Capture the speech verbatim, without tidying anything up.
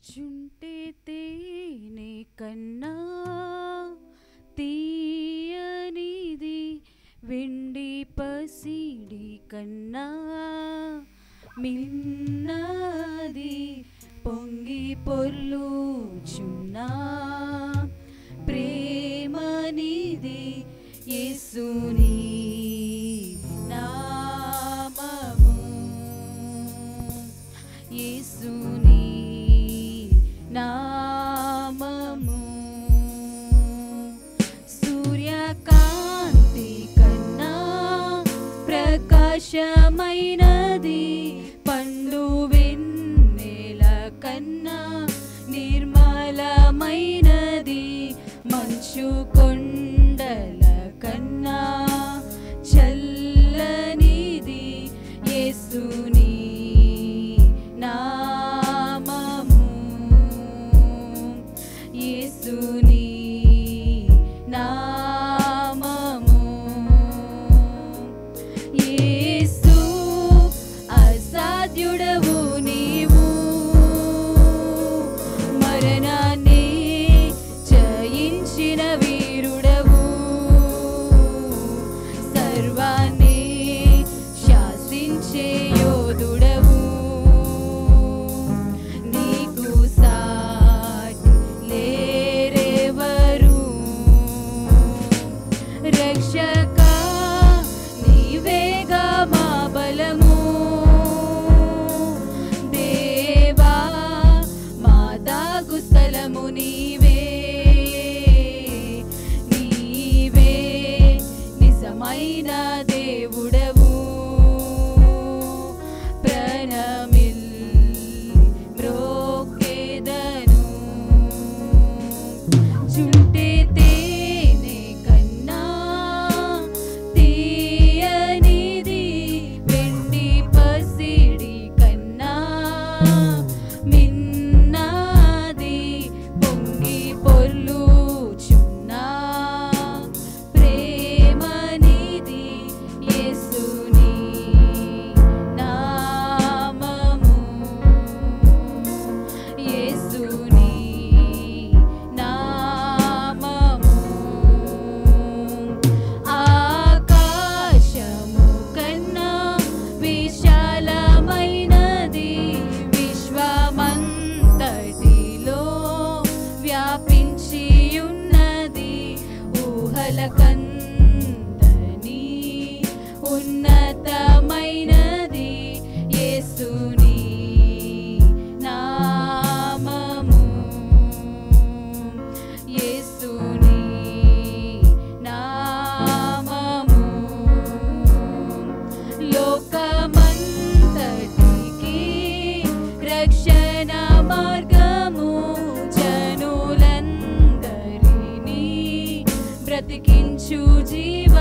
చుంటే తేనె కన్నా తీయనిది, వెండి పసిడి కన్నా మిన్నది, పొంగి పొర్లుచున్నా ప్రేమనిది యేసుని నామము, యేసుని నామము. సూర్యకాంతి కన్నా ప్రకాశమైనది, పండు వెన్నెల కన్నా నిర్మలమైనది, మంచు కొండల కన్నా చల్లనిది యేసుని నామము, యేసుని నామము. యేసు అసాధ్యుడవు నీవు, మరణాన్ని జయించిన వీరుడవు, సర్వాన్ని శాసించే యోధుడవు, నీకు సాటి లేరెవరు. రక్షక నీవేగా మా బలము, దేవా మా దాగు స్థలము నీవే, నీవే నిజమైన దేవుడవు. ప్రణమిల్లి మ్రోక్కెదను, చుంటే తేనె కన్నా తీయనిది, వెండి పసిడి కన్నా మిన్నది, పొంగి పొర్లుచున్నా ప్రేమనిది యేసుని నామము, యేసుని నామము. ఆకాశము కన్నా విశాలమైనది, విశ్వమంతటిలో వ్యాపించి ఉన్నది, ఊహల కందని ఉన్నతమైనది యేసుని నామము, యేసుని నామము. లోకమంతటికి రక్షణ మార్గము, జనులందరినీ బ్రతికించు జీవ